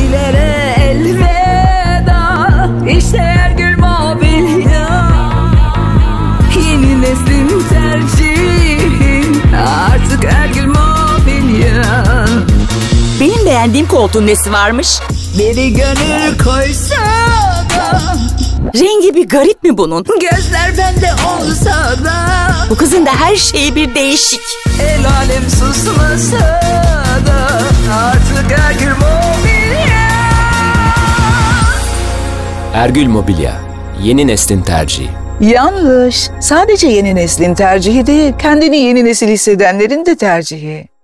eskilere elveda. İşte Ergül Mobilya, yeni neslin tercihi, artık Ergül Mobilya. Benim beğendiğim koltuğun nesi varmış? Biri gönül koysa da, Rengi bir garip mi bunun? gözler bende olsa da, Bu kızın da her şeyi bir değişik. el alem susmasa da, artık Ergül Mobilya. Ergül Mobilya, yeni neslin tercihi. Yanlış. Sadece yeni neslin tercihi değil, kendini yeni nesil hissedenlerin de tercihi.